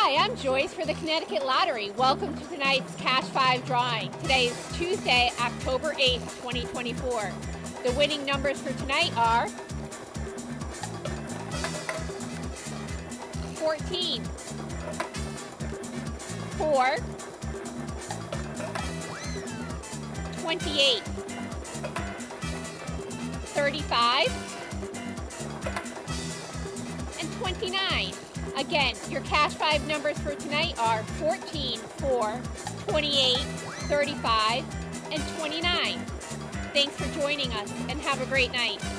Hi, I'm Joyce for the Connecticut Lottery. Welcome to tonight's Cash 5 drawing. Today is Tuesday, October 8th, 2024. The winning numbers for tonight are 14, 4, 28, 35, and 29. Again, your Cash 5 numbers for tonight are 14, 4, 28, 35, and 29. Thanks for joining us, and have a great night.